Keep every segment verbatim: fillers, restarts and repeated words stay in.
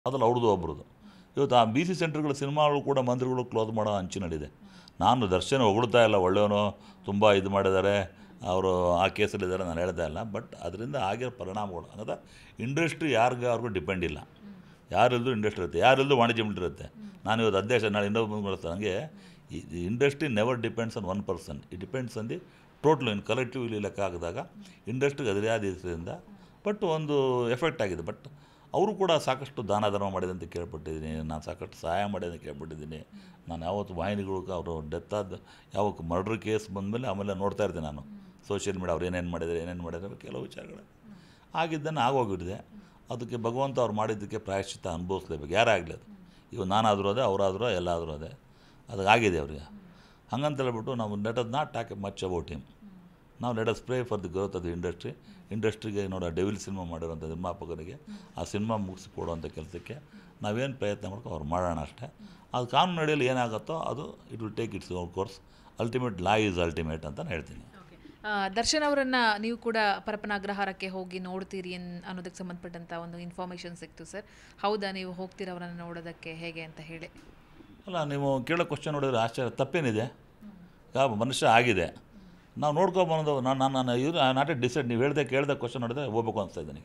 ಅದ್ರಲ್ಲಿ ಅವ್ರದ್ದು ಒಬ್ರದ್ದು. ಇವತ್ತು ಆ ಬಿ ಸಿ ಸೆಂಟರ್ಗಳು ಸಿನಿಮಾಗಳು ಕೂಡ ಮಂದಿರಗಳು ಕ್ಲೋಸ್ ಮಾಡೋ ಅಂಚಿನಲ್ಲಿದೆ. ನಾನು ದರ್ಶನ್ ಹೊಗಳ್ತಾ ಇಲ್ಲ, ಒಳ್ಳೆಯವನು, ತುಂಬ ಇದು ಮಾಡಿದ್ದಾರೆ, ಅವರು ಆ ಕೇಸಲ್ಲಿದ್ದಾರೆ, ನಾನು ಹೇಳ್ತಾ ಇಲ್ಲ. ಬಟ್ ಅದರಿಂದ ಆಗಿರೋ ಪರಿಣಾಮಗಳು ಅಂದರೆ ಇಂಡಸ್ಟ್ರಿ ಯಾರಿಗೂ ಅವ್ರಿಗೂ ಡಿಪೆಂಡ್ ಇಲ್ಲ. ಯಾರಿಲ್ಲದು ಇಂಡಸ್ಟ್ರಿ ಇರುತ್ತೆ, ಯಾರಿಲ್ಲದು ವಾಣಿಜ್ಯ ಮಿಲ್ ಇರುತ್ತೆ. ನಾನು ಇವತ್ತು ಅಧ್ಯಕ್ಷ, ನಾಳೆ ಇನ್ನೊಬ್ಬ ಮಾಡ್ತಾರೆ. ನನಗೆ ಈ industry never depends on one person, it depends on the total in collectively ಲೆಕ್ಕ ಹಾಕಿದಾಗ ಇಂಡಸ್ಟ್ರಿಗೆ ಅದರೇ ಆದ ಇದರಿಂದ ಬಟ್ ಒಂದು ಎಫೆಕ್ಟ್ ಆಗಿದೆ. ಬಟ್ ಅವರು ಕೂಡ ಸಾಕಷ್ಟು ದಾನ ಧರ್ಮ ಮಾಡಿದೆ ಅಂತ ಕೇಳ್ಪಟ್ಟಿದ್ದೀನಿ, ನಾನು ಸಾಕಷ್ಟು ಸಹಾಯ ಮಾಡಿದೆ ಅಂತ ಕೇಳ್ಪಟ್ಟಿದ್ದೀನಿ. ನಾನು ಯಾವತ್ತು ವಾಹಿನಿಗಳು ಅವರು ಡೆತ್ ಆದ ಯಾವತ್ತು ಮರ್ಡ್ರ್ ಕೇಸ್ ಬಂದಮೇಲೆ ಆಮೇಲೆ ನೋಡ್ತಾ ಇರ್ತೀನಿ ನಾನು ಸೋಷಿಯಲ್ ಮೀಡಿಯಾ ಅವ್ರು ಏನೇನು ಮಾಡಿದ್ದಾರೆ ಏನೇನು ಮಾಡಿದ್ದಾರೆ ಕೆಲವು ವಿಚಾರಗಳು ಆಗಿದ್ದನ್ನು ಆಗೋಗಿಟ್ಟಿದೆ. ಅದಕ್ಕೆ ಭಗವಂತ ಅವ್ರು ಮಾಡಿದ್ದಕ್ಕೆ ಪ್ರಾಯಶ್ಚಿತ್ತ ಅನುಭವಿಸ್ಲೇಬೇಕು, ಯಾರೇ ಆಗಲಿ. ಅದು ಇವು ನಾನಾದರೂ ಅದೇ, ಅವರಾದರೂ ಎಲ್ಲಾದರೂ ಅದೇ, ಅದಕ್ಕಾಗಿದೆ ಅವ್ರಿಗೆ. ಹಂಗಂತ ಹೇಳ್ಬಿಟ್ಟು ನಾವು let us not talk much about him. ನಾವು let us pray for the growth of the industry. ಇಂಡಸ್ಟ್ರಿಗೆ ನೋಡೋ ಡೆವಿಲ್ ಸಿನಿಮಾ ಮಾಡಿರೋಂಥ ನಿರ್ಮಾಪಕರಿಗೆ ಆ ಸಿನಿಮಾ ಮುಗಿಸಿ ಕೊಡುವಂಥ ಕೆಲಸಕ್ಕೆ ನಾವೇನು ಪ್ರಯತ್ನ ಮಾಡ್ಕೊ ಅವ್ರು ಮಾಡೋಣ ಅಷ್ಟೇ. ಅದು ಕಾನೂನು ಅಡಿಯಲ್ಲಿ ಏನಾಗುತ್ತೋ ಅದು it will take its own course. Ultimate law is ultimate ಅಂತ ಹೇಳ್ತೀನಿ. ದರ್ಶನ್ ಅವರನ್ನು ನೀವು ಕೂಡ ಪರಪ್ಪನ ಅಗ್ರಹಾರಕ್ಕೆ ಹೋಗಿ ನೋಡ್ತೀರಿ ಅನ್ ಅನ್ನೋದಕ್ಕೆ ಸಂಬಂಧಪಟ್ಟಂಥ ಒಂದು ಇನ್ಫಾರ್ಮೇಷನ್ ಸಿಕ್ತು ಸರ್. ಹೌದಾ, ನೀವು ಹೋಗ್ತೀರ ಅವರನ್ನು ನೋಡೋದಕ್ಕೆ ಹೇಗೆ ಅಂತ ಹೇಳಿ? ಅಲ್ಲ, ನೀವು ಕೇಳೋ ಕ್ವಶನ್ ನೋಡಿದ್ರೆ ಆಶ್ಚರ್ಯ, ತಪ್ಪೇನಿದೆ? ಯಾವ ಮನುಷ್ಯ ಆಗಿದೆ, ನಾವು ನೋಡ್ಕೊಬಂದು ನಾನು ನಾನು ನಾನು ಇವ್ರು ನಾಟ್ ಎ ಡಿಸೈಡ್. ನೀವು ಹೇಳ್ದೆ ಕೇಳ್ದೆ ಕ್ವಶನ್ ನೋಡಿದ್ರೆ ಹೋಗ್ಬೇಕು ಅನಿಸ್ತಾ ಇದ್ದೀನಿ.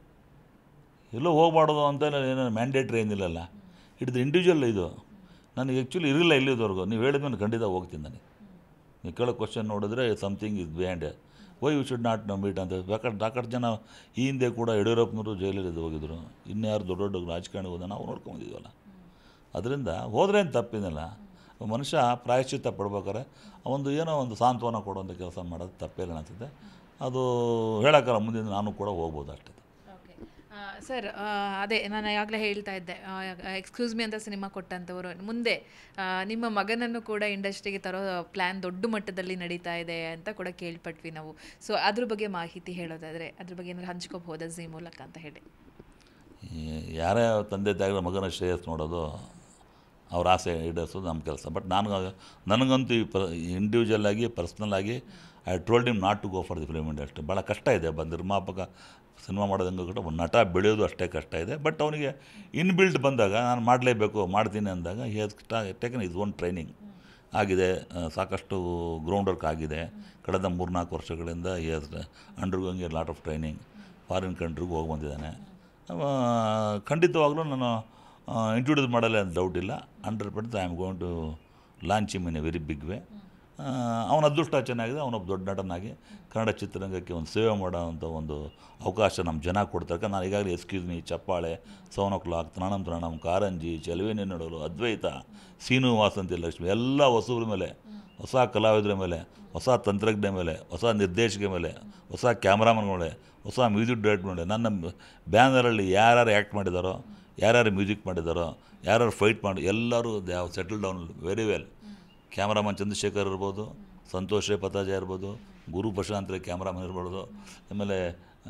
ಎಲ್ಲೋ ಹೋಗ್ಬಾರ್ದು ಅಂತ ಏನೋ ಮ್ಯಾಂಡೇಟ್ರಿ ಏನಿಲ್ಲಲ್ಲ, ಇಟ್ದು ಇಂಡಿವಿಜುವಲ್. ಇದು ನನಗೆ ಆ್ಯಕ್ಚುಲಿ ಇರಲಿಲ್ಲ ಇಲ್ಲಿವರೆಗೂ. ನೀವು ಹೇಳಿದ್ಮೇಲೆ ಖಂಡಿತ ಹೋಗ್ತೀನಿ ನನಗೆ. ನೀವು ಕೇಳೋ ಕ್ವಶನ್ ನೋಡಿದ್ರೆ something is behind why you should not meet ಅಂತ. ಯಾಕಂದ್ರೆ ಸಾಕಷ್ಟು ಜನ ಈ ಹಿಂದೆ ಕೂಡ ಯಡಿಯೂರಪ್ಪನವರು ಜೈಲಲ್ಲಿ ಹೋಗಿದ್ರು, ಇನ್ಯಾರು ದೊಡ್ಡ ದೊಡ್ಡ ರಾಜಕಾರಣಿ ಹೋದ ನಾವು ನೋಡ್ಕೊಂಬಂದಿದ್ವಲ್ಲ. ಅದರಿಂದ ಹೋದ್ರೆ ಏನು ತಪ್ಪಿನಲ್ಲ. ಮನುಷ್ಯ ಪ್ರಾಯಶ್ಚಿತ್ತ ಪಡ್ಬೇಕಾರೆ ಒಂದು ಏನೋ ಒಂದು ಸಾಂತ್ವನ ಕೊಡುವಂಥ ಕೆಲಸ ಮಾಡೋದು ತಪ್ಪೇಲ್ಲ ಅನಿಸುತ್ತೆ. ಅದು ಹೇಳೋಕ್ಕಲ್ಲ, ಮುಂದಿನ ನಾನು ಕೂಡ ಹೋಗ್ಬೋದು ಅಷ್ಟೇ. ಸರ್, ಅದೇ ನಾನು ಆಗಲೇ ಹೇಳ್ತಾ ಇದ್ದೆ, ಎಕ್ಸ್ಕ್ಯೂಸ್ ಮಿ ಅಂತ ಸಿನಿಮಾ ಕೊಟ್ಟಂಥವರು ಮುಂದೆ ನಿಮ್ಮ ಮಗನನ್ನು ಕೂಡ ಇಂಡಸ್ಟ್ರಿಗೆ ತರೋ ಪ್ಲ್ಯಾನ್ ದೊಡ್ಡ ಮಟ್ಟದಲ್ಲಿ ನಡೀತಾ ಇದೆ ಅಂತ ಕೂಡ ಕೇಳ್ಪಟ್ವಿ ನಾವು. ಸೊ ಅದ್ರ ಬಗ್ಗೆ ಮಾಹಿತಿ ಹೇಳೋದಾದರೆ ಅದ್ರ ಬಗ್ಗೆ ಏನಾದ್ರು ಹಂಚ್ಕೋಬಹುದಾ ಝೀ ಮೂಲಕ ಅಂತ ಹೇಳಿ? ಯಾರೇ ತಂದೆ ತಾಯಿಗಳ ಮಗನ ಶ್ರೇಯಸ್ ನೋಡೋದು, ಅವ್ರ ಆಸೆ ಈಡೇರಿಸೋದು ನಮ್ಮ ಕೆಲಸ. ಬಟ್ ನಾನು ನನಗಂತೂ ಈ ಪ ಇಂಡಿವಿಜುವಲ್ ಆಗಿ ಪರ್ಸ್ನಲ್ ಆಗಿ I told him not to go for the film industry. ಭಾಳ ಕಷ್ಟ ಇದೆ. ಒಬ್ಬ ನಿರ್ಮಾಪಕ ಸಿನಿಮಾ ಮಾಡೋದಂಗೆ ಕೂಡ ಒಂದು ನಟ ಬೆಳೆಯೋದು ಅಷ್ಟೇ ಕಷ್ಟ ಇದೆ. ಬಟ್ ಅವನಿಗೆ ಇನ್ಬಿಲ್ಟ್ ಬಂದಾಗ ನಾನು ಮಾಡಲೇಬೇಕು ಮಾಡ್ತೀನಿ ಅಂದಾಗ he has taken his own training ಆಗಿದೆ. ಸಾಕಷ್ಟು ಗ್ರೌಂಡ್ ವರ್ಕ್ ಆಗಿದೆ ಕಳೆದ ಮೂರು ನಾಲ್ಕು ವರ್ಷಗಳಿಂದ. He has undergoing a lot of training. Foreign ಕಂಟ್ರಿಗೆ ಹೋಗಿ ಬಂದಿದ್ದಾನೆ. ಖಂಡಿತವಾಗ್ಲೂ ನಾನು ಇಂಟ್ರೊಡ್ಯೂಸ್ ಮಾಡಲ್ಲ ಅಂತ ಡೌಟ್ ಇಲ್ಲ. Hundred percent I am going to launch him in a very big way. ಅವನ ಅದೃಷ್ಟ ಚೆನ್ನಾಗಿದೆ. ಅವನೊಬ್ಬ ದೊಡ್ಡ ನಟನಾಗಿ ಕನ್ನಡ ಚಿತ್ರರಂಗಕ್ಕೆ ಒಂದು ಸೇವೆ ಮಾಡೋವಂಥ ಒಂದು ಅವಕಾಶ ನಮ್ಮ ಜನ ಕೊಡ್ತಾರೆ. ನಾನು ಈಗಾಗಲೇ ಎಕ್ಸ್ಕ್ಯೂಸ್ ಮಿ, ಚಪ್ಪಾಳೆ, ಸೆವೆನ್ ಓ ಕ್ಲಾಕ್, ತೃಣಂ ತೃಣಂ, ಕಾರಂಜಿ, ಚೆಲುವಿನ ನೋಡಲು, ಅದ್ವೈತ, ಸೀನು ವಾಸಂತಿ ಲಕ್ಷ್ಮಿ ಎಲ್ಲ ಹೊಸಬ್ರ ಮೇಲೆ, ಹೊಸ ಕಲಾವಿದರ ಮೇಲೆ, ಹೊಸ ತಂತ್ರಜ್ಞ ಮೇಲೆ, ಹೊಸ ನಿರ್ದೇಶಕ ಮೇಲೆ, ಹೊಸ ಕ್ಯಾಮ್ರಾಮನ್ ಮೇಲೆ, ಹೊಸ ಮ್ಯೂಸಿಕ್ ಡೈರೆಕ್ಟರ್ ಮೇಲೆ. ನನ್ನ ಬ್ಯಾನರಲ್ಲಿ ಯಾರ್ಯಾರು ಆ್ಯಕ್ಟ್ ಮಾಡಿದಾರೋ, ಯಾರ್ಯಾರು ಮ್ಯೂಸಿಕ್ ಮಾಡಿದಾರೋ, ಯಾರ್ಯಾರು ಫೈಟ್ ಮಾಡಿ ಎಲ್ಲರೂ they have settle down very well. Cameraman Chandrashekhar ಇರ್ಬೋದು, ಸಂತೋಷ್ ರೇ ಪತಾಜ ಇರ್ಬೋದು, ಗುರು ಪ್ರಶಾಂತ್ ರೇ ಕ್ಯಾಮ್ರಾಮನ್ ಇರ್ಬೋದು, ಆಮೇಲೆ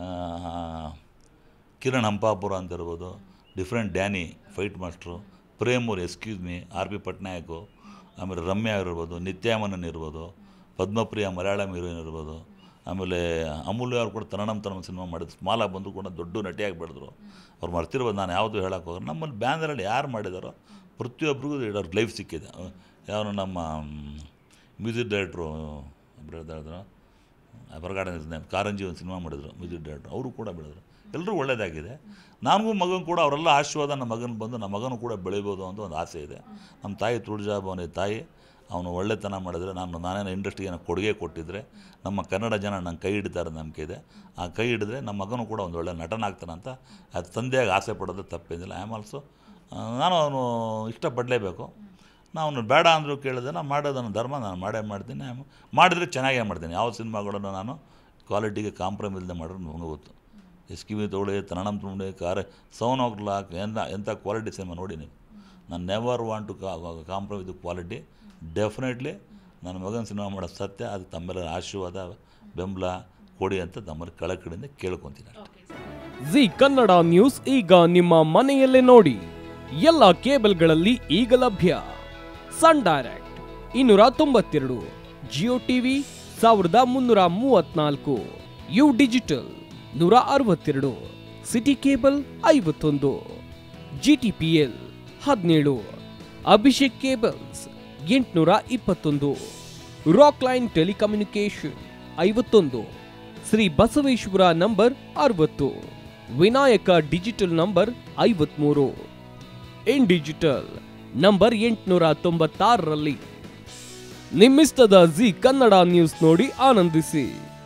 ಕಿರಣ್ ಹಂಪಾಪುರ ಅಂತ ಇರ್ಬೋದು, ಡಿಫ್ರೆಂಟ್ ಡ್ಯಾನಿ ಫೈಟ್ ಮಾಸ್ಟ್ರು, ಪ್ರೇಮೂರ್, excuse me, R P Patnaik, ಆಮೇಲೆ ರಮ್ಯಾ ಇರ್ಬೋದು, ನಿತ್ಯಾಮನನ್ ಇರ್ಬೋದು, ಪದ್ಮಪ್ರಿಯ ಮಲಯಾಳಂ ಹೀರೋಯಿನ್ ಇರ್ಬೋದು, ಆಮೇಲೆ ಅಮೂಲ್ಯ ಅವ್ರು ಕೂಡ ತರಣಂ ತನಂ ಸಿನಿಮಾ ಮಾಡಿದ್ರು. ಸ್ಮಾಲಾಗಿ ಬಂದರೂ ಕೂಡ ದೊಡ್ಡ ನಟಿಯಾಗಿ ಬೆಳೆದ್ರು. ಅವ್ರು ಮರ್ತಿರ್ಬೋದು, ನಾನು ಯಾವುದು ಹೇಳೋಕ್ಕೆ ಹೋಗೋದು. ನಮ್ಮಲ್ಲಿ ಬ್ಯಾನರಲ್ಲಿ ಯಾರು ಮಾಡಿದಾರೋ ಪ್ರತಿಯೊಬ್ಬರಿಗೂ ಅವ್ರ ಲೈಫ್ ಸಿಕ್ಕಿದೆ. ಯಾವ ನಮ್ಮ ಮ್ಯೂಸಿಕ್ ಡೈರೆಕ್ಟ್ರು ಬೆಳೆದ್ರು, ಹೊರಗಡೆ ಕಾರಂಜಿ ಒಂದು ಸಿನಿಮಾ ಮಾಡಿದ್ರು ಮ್ಯೂಸಿಕ್ ಡೈರೆಕ್ಟ್ರು, ಅವರು ಕೂಡ ಬೆಳೆದ್ರು. ಎಲ್ಲರೂ ಒಳ್ಳೆಯದಾಗಿದೆ. ನನಗೂ ಮಗನ ಕೂಡ ಅವರೆಲ್ಲ ಆಶೀರ್ವಾದ ನಮ್ಮ ಮಗನ ಬಂದು ನಮ್ಮ ಮಗನೂ ಕೂಡ ಬೆಳಿಬೋದು ಅಂತ ಒಂದು ಆಸೆ ಇದೆ. ನಮ್ಮ ತಾಯಿ ತುಳಜಾಭವನ ತಾಯಿ, ಅವನು ಒಳ್ಳೆತನ ಮಾಡಿದರೆ ನಾನು ನಾನೇನೋ ಇಂಡಸ್ಟ್ರಿಗೆ ಏನೋ ಕೊಡುಗೆ ಕೊಟ್ಟಿದ್ದರೆ ನಮ್ಮ ಕನ್ನಡ ಜನ ನಂಗೆ ಕೈ ಹಿಡಿತಾರೆ ನಂಬಿಕೆ ಇದೆ. ಆ ಕೈ ಹಿಡಿದ್ರೆ ನಮ್ಮ ಮಗನೂ ಕೂಡ ಒಂದು ಒಳ್ಳೆ ನಟನಾಗ್ತಾನೆ ಅಂತ ಅದು ತಂದೆಯಾಗಿ ಆಸೆ ಪಡೋದು ತಪ್ಪೇನಿಲ್ಲ. ಐ ಆಮ್ ಆಲ್ಸೋ ನಾನು ಅವನು ಇಷ್ಟಪಡಲೇಬೇಕು. ನಾವು ಬೇಡ ಅಂದರೂ ಕೇಳಿದೆ, ನಾನು ಮಾಡೋದು ನನ್ನ ಧರ್ಮ, ನಾನು ಮಾಡೇ ಮಾಡ್ತೀನಿ. ಮಾಡಿದರೆ ಚೆನ್ನಾಗೇ ಮಾಡ್ತೀನಿ. ಯಾವ ಸಿನಿಮಾಗಳನ್ನು ನಾನು ಕ್ವಾಲಿಟಿಗೆ ಕಾಂಪ್ರಮೈಸ್ ಇಲ್ಲದೆ ಮಾಡೋದು ನನಗೆ ಗೊತ್ತು. ಎಸ್ ಕಿವಿ ತೋಳೆ, ತರಣಂ ತುಂಡೆ, ಕಾರ, ಸೆವೆನ್ ಓ ಕ್ಲಾಕ್, ಎಂಥ ಎಂಥ ಕ್ವಾಲಿಟಿ ಸಿನಿಮಾ ನೋಡಿ ನೀವು. ನಾನು never want to compromise the quality. Definitely ನನ್ನ ಮಗನ ಸಿನಿಮಾ ಮಾಡೋ ಸತ್ಯ. ಅದು ತಮ್ಮೆಲ್ಲರ ಆಶೀರ್ವಾದ ಬೆಂಬಲ ಕೊಡಿ ಅಂತ ತಮ್ಮಲ್ಲಿ ಕಳಕಳಿಂದ ಕೇಳ್ಕೊತೀನಿ. ಜಿ ಕನ್ನಡ ನ್ಯೂಸ್ ಈಗ ನಿಮ್ಮ ಮನೆಯಲ್ಲೇ ನೋಡಿ. ಎಲ್ಲ ಕೇಬಲ್ಗಳಲ್ಲಿ ಈಗ ಲಭ್ಯ. ಸನ್ ಡೈರೆಕ್ಟ್ ಇನ್ನೂರ ತೊಂಬತ್ತೆರಡು, ಜಿಯೋ ಟಿವಿ ಸಾವಿರದ ಮುನ್ನೂರ ಮೂವತ್ನಾಲ್ಕು, ಯು ಡಿಜಿಟಲ್ ನೂರ ಅರವತ್ತೆರಡು, ಸಿಟಿ ಕೇಬಲ್ ಐವತ್ತೊಂದು, ಜಿ ಟಿ ಪಿ ಎಲ್ ಹದಿನೇಳು, ಅಭಿಷೇಕ್ ಕೇಬಲ್ಸ್ ಎಂಟುನೂರ ಇಪ್ಪತ್ತೊಂದು, ರಾಕ್ ಲೈನ್ ಟೆಲಿಕಮ್ಯುನಿಕೇಶನ್ ಐವತ್ತೊಂದು, ಶ್ರೀ ಬಸವೇಶ್ವರ ನಂಬರ್ ಅರವತ್ತು, ವಿನಾಯಕ ಡಿಜಿಟಲ್ ನಂಬರ್ ಐವತ್ಮೂರು, ಇನ್ ಡಿಜಿಟಲ್ ನಂಬರ್ ಎಂಟುನೂರ ತೊಂಬತ್ತಾರರಲ್ಲಿ. ನಿಮ್ಮಿಸ್ತದ ಜಿ ಕನ್ನಡ ನ್ಯೂಸ್ ನೋಡಿ ಆನಂದಿಸಿ.